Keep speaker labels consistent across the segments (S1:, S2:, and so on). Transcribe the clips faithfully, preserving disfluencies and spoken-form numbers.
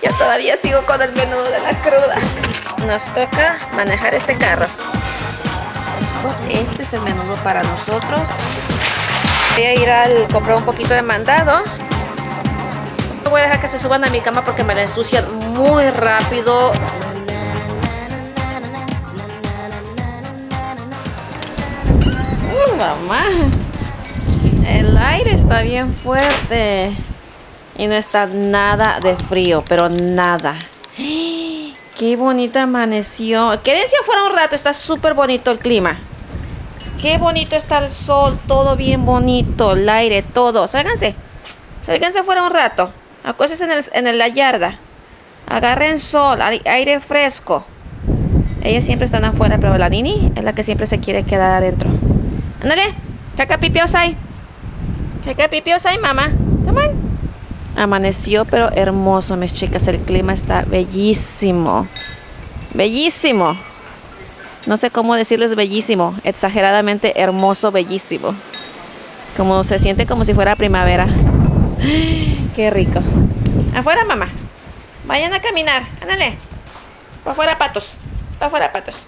S1: Yo todavía sigo con el menudo de la cruda. Nos toca manejar este carro. Este es el menudo para nosotros. Voy a ir al comprar un poquito de mandado. Voy a dejar que se suban a mi cama porque me la ensucian muy rápido. Uh, mamá. El aire está bien fuerte. Y no está nada de frío, pero nada. Qué bonito amaneció. Quédense afuera un rato, está súper bonito el clima. Qué bonito está el sol, todo bien bonito, el aire, todo. Sálganse, sálganse afuera un rato. Acuéstense en, el, en la yarda. Agarren sol, aire fresco. Ellas siempre están afuera, pero la Nini es la que siempre se quiere quedar adentro. Ándale, caca pipiosai. Caca pipiosai, mamá. Come on. Amaneció, pero hermoso, mis chicas. El clima está bellísimo. Bellísimo. No sé cómo decirles bellísimo. Exageradamente hermoso, bellísimo. Como se siente como si fuera primavera. Qué rico. Afuera, mamá. Vayan a caminar. Ándale. Para afuera, patos. Para afuera, patos.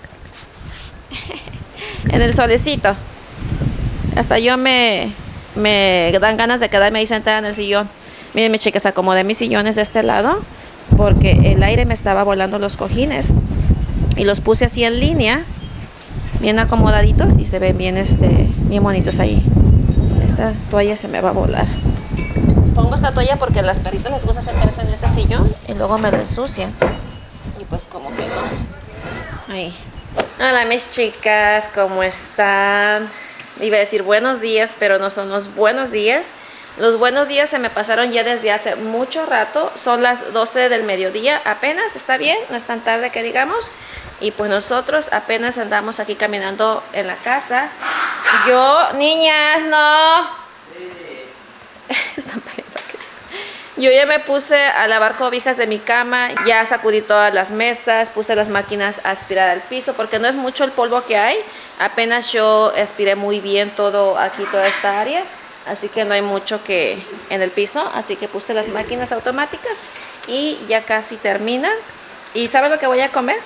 S1: En el solecito. Hasta yo me, me dan ganas de quedarme ahí sentada en el sillón. Miren, mis chicas, acomodé mis sillones de este lado porque el aire me estaba volando los cojines. Y los puse así en línea, bien acomodaditos, y se ven bien, este, bien bonitos ahí. Esta toalla se me va a volar. Pongo esta toalla porque a las perritas les gusta sentarse en este sillón y luego me lo ensucian. Y pues como que no. Ahí. Hola, mis chicas, ¿cómo están? Iba a decir buenos días, pero no son los buenos días. Los buenos días se me pasaron ya desde hace mucho rato. Son las doce del mediodía. Apenas está bien, no es tan tarde que digamos. Y pues nosotros apenas andamos aquí caminando en la casa. Yo, niñas, no. Están peleando aquí. Yo ya me puse a lavar cobijas de mi cama. Ya sacudí todas las mesas. Puse las máquinas a aspirar al piso porque no es mucho el polvo que hay. Apenas yo aspiré muy bien todo aquí, toda esta área. Así que no hay mucho que en el piso, así que puse las máquinas automáticas y ya casi terminan. ¿Y saben lo que voy a comer?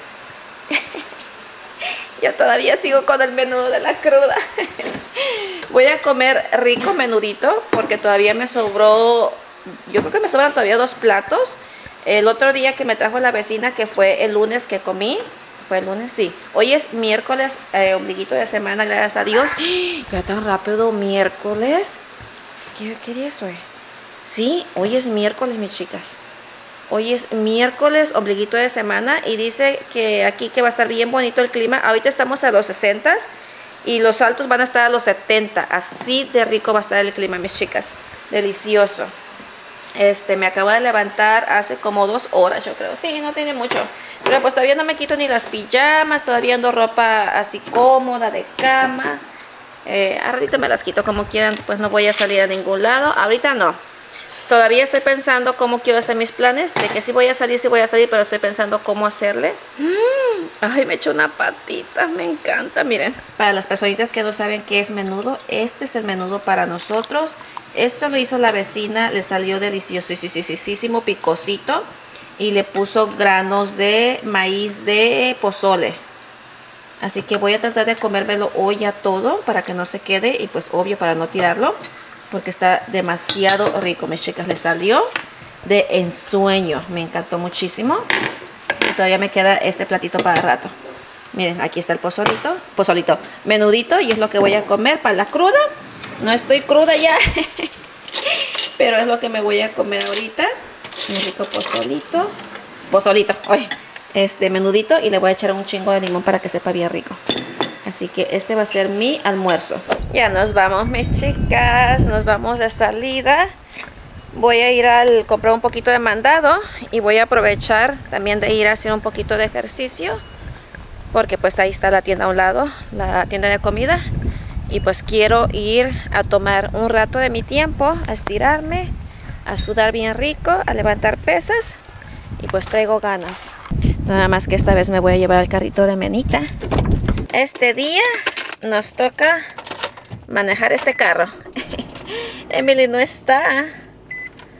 S1: Yo todavía sigo con el menudo de la cruda. Voy a comer rico menudito porque todavía me sobró, yo creo que me sobran todavía dos platos. El otro día que me trajo la vecina, que fue el lunes que comí, ¿fue el lunes? Sí. Hoy es miércoles, eh, ombliguito de semana, gracias a Dios. Ya tan rápido, miércoles. ¿Qué, qué día es hoy? Sí, hoy es miércoles, mis chicas. Hoy es miércoles, ombliguito de semana. Y dice que aquí que va a estar bien bonito el clima. Ahorita estamos a los sesenta y los altos van a estar a los setenta. Así de rico va a estar el clima, mis chicas. Delicioso. Este, me acabo de levantar hace como dos horas, yo creo. Sí, no tiene mucho. Pero pues todavía no me quito ni las pijamas. Todavía ando ropa así cómoda de cama. Eh, ahorita me las quito como quieran. Pues no voy a salir a ningún lado. Ahorita no. Todavía estoy pensando cómo quiero hacer mis planes. De que sí voy a salir, sí voy a salir. Pero estoy pensando cómo hacerle. Mm, ay, me echo una patita. Me encanta, miren. Para las personitas que no saben qué es menudo, este es el menudo para nosotros. Esto lo hizo la vecina. Le salió deliciosísimo, picosito. Y le puso granos de maíz de pozole. Así que voy a tratar de comérmelo hoy ya todo para que no se quede. Y pues obvio para no tirarlo. Porque está demasiado rico, mis chicas. Le salió de ensueño. Me encantó muchísimo. Y todavía me queda este platito para rato. Miren, aquí está el pozolito. Pozolito. Menudito. Y es lo que voy a comer para la cruda. No estoy cruda ya. Pero es lo que me voy a comer ahorita. Mi rico pozolito. Pozolito. Ay. Este menudito, y le voy a echar un chingo de limón para que sepa bien rico. Así que este va a ser mi almuerzo. Ya nos vamos, mis chicas. Nos vamos de salida. Voy a ir a comprar un poquito de mandado. Y voy a aprovechar también de ir a hacer un poquito de ejercicio. Porque pues ahí está la tienda a un lado. La tienda de comida. Y pues quiero ir a tomar un rato de mi tiempo. A estirarme. A sudar bien rico. A levantar pesas. Y pues traigo ganas. Nada más que esta vez me voy a llevar el carrito de Menita. Este día nos toca manejar este carro. Emily no está.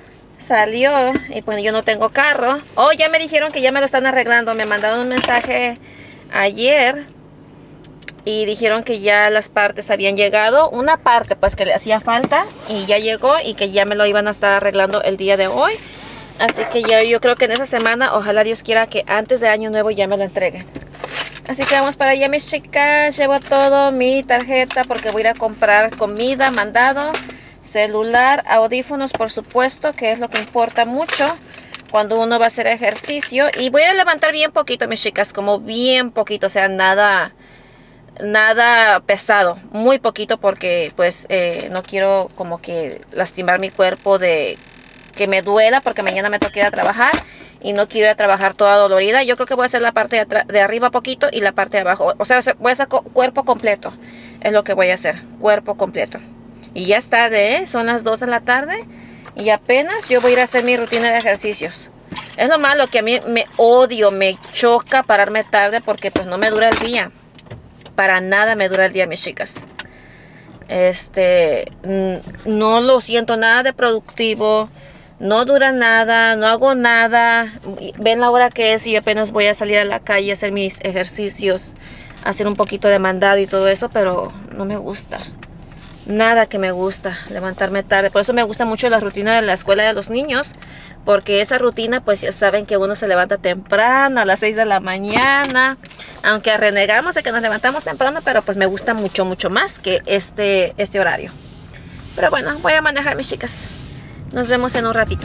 S1: salió y pues yo no tengo carro. Oh, ya me dijeron que ya me lo están arreglando. Me mandaron un mensaje ayer y dijeron que ya las partes habían llegado. Una parte pues que le hacía falta y ya llegó y que ya me lo iban a estar arreglando el día de hoy. Así que ya yo creo que en esa semana, ojalá Dios quiera que antes de Año Nuevo ya me lo entreguen. Así que vamos para allá, mis chicas. Llevo todo, mi tarjeta, porque voy a ir a comprar comida, mandado, celular, audífonos, por supuesto, que es lo que importa mucho cuando uno va a hacer ejercicio. Y voy a levantar bien poquito, mis chicas, como bien poquito, o sea, nada, nada pesado, muy poquito, porque pues eh, no quiero como que lastimar mi cuerpo de que me duela, porque mañana me toca ir a trabajar. Y no quiero ir a trabajar toda dolorida. Yo creo que voy a hacer la parte de, de arriba poquito y la parte de abajo. O sea, voy a hacer cuerpo completo. Es lo que voy a hacer. Cuerpo completo. Y ya es tarde, ¿eh? Son las dos de la tarde. Y apenas yo voy a ir a hacer mi rutina de ejercicios. Es lo malo que a mí me odio, me choca pararme tarde porque pues no me dura el día. Para nada me dura el día, mis chicas. Este, no lo siento nada de productivo. No dura nada, no hago nada. Ven la hora que es y apenas voy a salir a la calle a hacer mis ejercicios, hacer un poquito de mandado y todo eso, pero no me gusta. Nada que me gusta levantarme tarde. Por eso me gusta mucho la rutina de la escuela de los niños, porque esa rutina pues ya saben que uno se levanta temprano a las seis de la mañana. Aunque renegamos de que nos levantamos temprano, pero pues me gusta mucho, mucho más que este, este horario. Pero bueno, voy a manejar, mis chicas. Nos vemos en un ratito.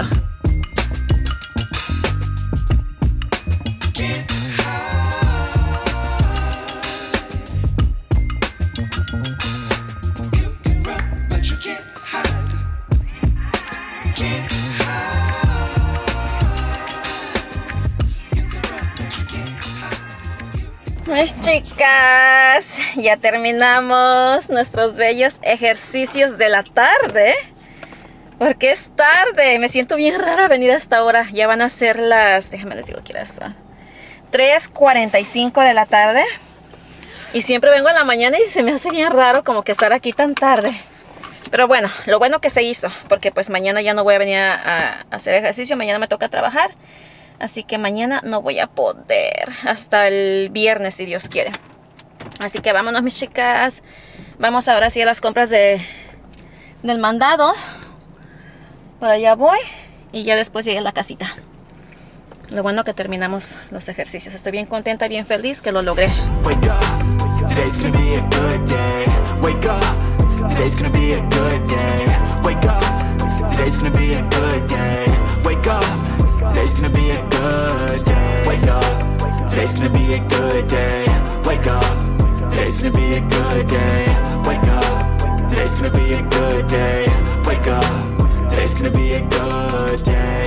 S1: Pues chicas, ya terminamos nuestros bellos ejercicios de la tarde. Porque es tarde, me siento bien rara venir hasta ahora. Ya van a ser las, déjame les digo que era tres cuarenta y cinco de la tarde. Y siempre vengo en la mañana y se me hace bien raro como que estar aquí tan tarde. Pero bueno, lo bueno que se hizo, porque pues mañana ya no voy a venir a, a hacer ejercicio, mañana me toca trabajar. Así que mañana no voy a poder, hasta el viernes si Dios quiere. Así que vámonos, mis chicas. Vamos ahora sí a las compras de, del mandado. Para allá voy y ya después llegué a la casita. Lo bueno que terminamos los ejercicios. Estoy bien contenta, bien feliz que lo logré. Wake up, today's gonna be a good day. Wake up, today's gonna be a good day. Wake up, today's gonna be a good day. Wake up, today's gonna be a good day. Wake up, today's gonna be a good day. Wake up, today's gonna be a good day. Wake up, today's gonna be a good day. Wake up. Today's gonna be a good day.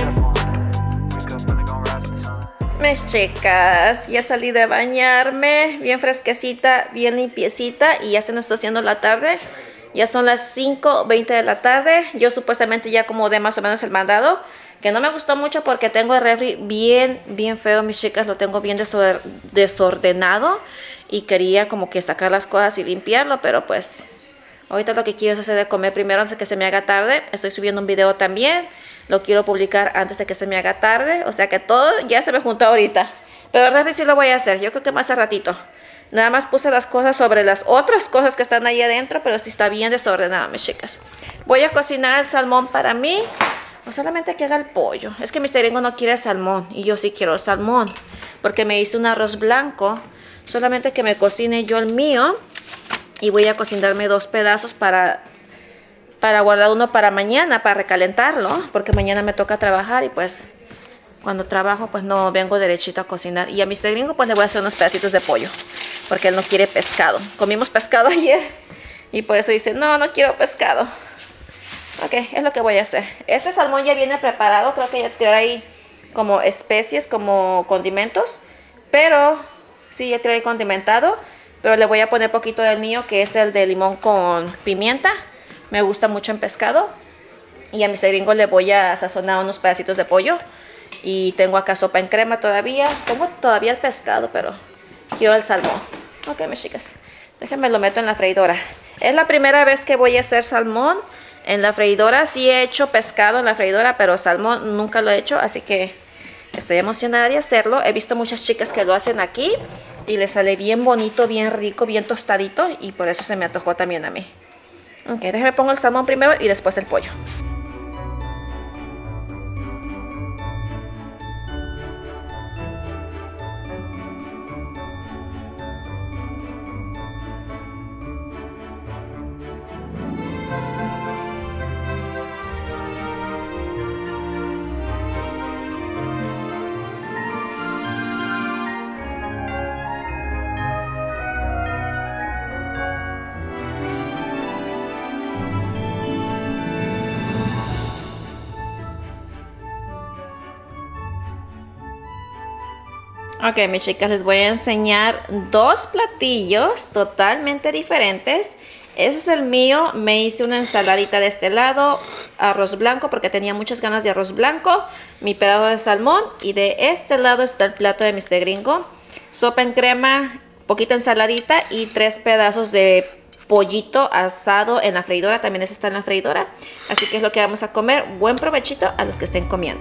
S1: Mis chicas, ya salí de bañarme, bien fresquecita, bien limpiecita y ya se nos está haciendo la tarde. Ya son las cinco veinte de la tarde. Yo supuestamente ya acomodé más o menos el mandado, que no me gustó mucho porque tengo el refri bien, bien feo, mis chicas. Lo tengo bien desordenado y quería como que sacar las cosas y limpiarlo, pero pues ahorita lo que quiero es hacer de comer primero antes de que se me haga tarde. Estoy subiendo un video también. Lo quiero publicar antes de que se me haga tarde. O sea que todo ya se me juntó ahorita. Pero el refri sí lo voy a hacer. Yo creo que más a ratito. Nada más puse las cosas sobre las otras cosas que están ahí adentro. Pero sí está bien desordenado, mis chicas. Voy a cocinar el salmón para mí. O solamente que haga el pollo. Es que mi Gringo no quiere salmón. Y yo sí quiero salmón. Porque me hice un arroz blanco. Solamente que me cocine yo el mío. Y voy a cocinarme dos pedazos para, para guardar uno para mañana, para recalentarlo. Porque mañana me toca trabajar y pues cuando trabajo pues no vengo derechito a cocinar. Y a mister Gringo pues le voy a hacer unos pedacitos de pollo. Porque él no quiere pescado. Comimos pescado ayer y por eso dice, no, no quiero pescado. Ok, es lo que voy a hacer. Este salmón ya viene preparado. Creo que ya trae como especies, como condimentos. Pero sí, ya trae condimentado. Pero le voy a poner poquito del mío, que es el de limón con pimienta. Me gusta mucho en pescado. Y a mister Gringo le voy a sazonar unos pedacitos de pollo. Y tengo acá sopa en crema todavía. Tengo todavía el pescado, pero quiero el salmón. Ok, mis chicas. Déjenme lo meto en la freidora. Es la primera vez que voy a hacer salmón En la freidora sí he hecho pescado en la freidora, pero salmón nunca lo he hecho, así que estoy emocionada de hacerlo. He visto muchas chicas que lo hacen aquí y les sale bien bonito, bien rico, bien tostadito, y por eso se me antojó también a mí. Ok, déjame pongo el salmón primero y después el pollo. Ok, mis chicas, les voy a enseñar dos platillos totalmente diferentes. Ese es el mío. Me hice una ensaladita de este lado, arroz blanco porque tenía muchas ganas de arroz blanco, mi pedazo de salmón, y de este lado está el plato de mister Gringo. Sopa en crema, poquita ensaladita y tres pedazos de pollito asado en la freidora. También ese está en la freidora. Así que es lo que vamos a comer. Buen provechito a los que estén comiendo.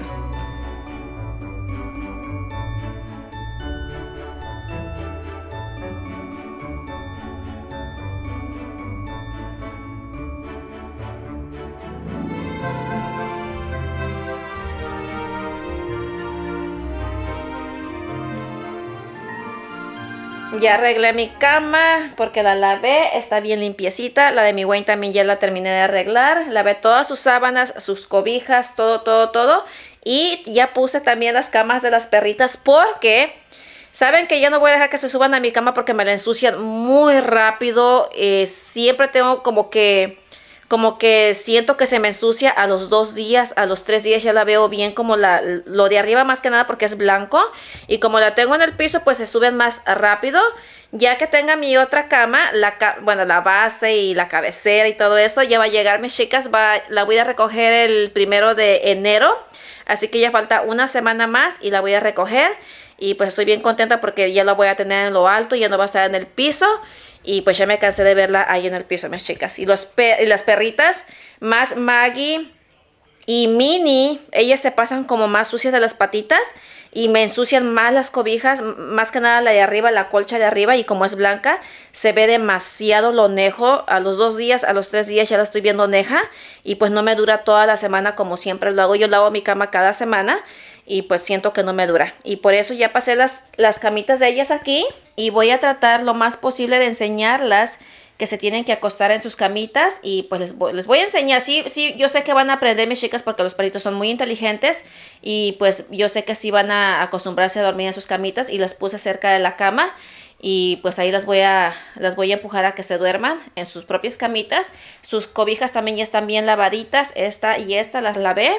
S1: Ya arreglé mi cama porque la lavé, está bien limpiecita. La de mi Wayne también ya la terminé de arreglar. Lavé todas sus sábanas, sus cobijas, todo, todo, todo. Y ya puse también las camas de las perritas porque saben que yo no voy a dejar que se suban a mi cama porque me la ensucian muy rápido. Eh, siempre tengo como que... Como que siento que se me ensucia a los dos días, a los tres días ya la veo bien, como la, lo de arriba más que nada porque es blanco. Y como la tengo en el piso, pues se suben más rápido. Ya que tenga mi otra cama, la, bueno, la base y la cabecera y todo eso, ya va a llegar, mis chicas. Va, la voy a recoger el primero de enero. Así que ya falta una semana más y la voy a recoger. Y pues estoy bien contenta porque ya la voy a tener en lo alto, ya no va a estar en el piso. Y pues ya me cansé de verla ahí en el piso, mis chicas. Y, los pe y las perritas, más Maggie y Minnie, ellas se pasan como más sucias de las patitas y me ensucian más las cobijas, más que nada la de arriba, la colcha de arriba, y como es blanca, se ve demasiado lo nejo. A los dos días, a los tres días ya la estoy viendo neja y pues no me dura toda la semana como siempre lo hago. Yo lavo mi cama cada semana y pues siento que no me dura. Y por eso ya pasé las, las camitas de ellas aquí y voy a tratar lo más posible de enseñarlas que se tienen que acostar en sus camitas. Y pues les voy, les voy a enseñar. Sí, sí, yo sé que van a aprender, mis chicas, porque los perritos son muy inteligentes. Y pues yo sé que sí van a acostumbrarse a dormir en sus camitas. Y las puse cerca de la cama. Y pues ahí las voy a, las voy a empujar a que se duerman en sus propias camitas. Sus cobijas también ya están bien lavaditas. Esta y esta las lavé.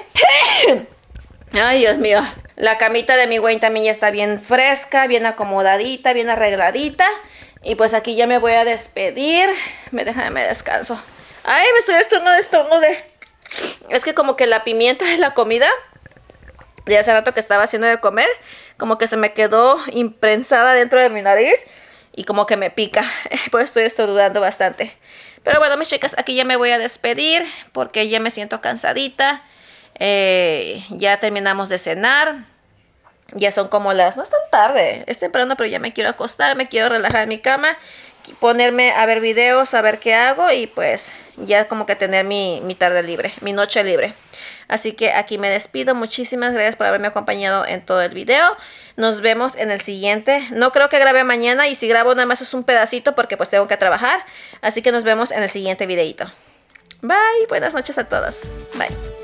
S1: Ay, Dios mío. La camita de mi Wayne también ya está bien fresca, bien acomodadita, bien arregladita. Y pues aquí ya me voy a despedir. Me dejan, me descanso. Ay, me estoy estornudando, estornude. Es que como que la pimienta de la comida de hace rato que estaba haciendo de comer, como que se me quedó imprensada dentro de mi nariz y como que me pica. Pues estoy estornudando bastante. Pero bueno, mis chicas, aquí ya me voy a despedir porque ya me siento cansadita. Eh, ya terminamos de cenar. Ya son como las... No es tan tarde, es temprano, pero ya me quiero acostar, me quiero relajar en mi cama, ponerme a ver videos, a ver qué hago y pues ya como que tener mi, mi tarde libre, mi noche libre. Así que aquí me despido. Muchísimas gracias por haberme acompañado en todo el video. Nos vemos en el siguiente. No creo que grabe mañana y si grabo nada más es un pedacito porque pues tengo que trabajar. Así que nos vemos en el siguiente videito. Bye, buenas noches a todos. Bye.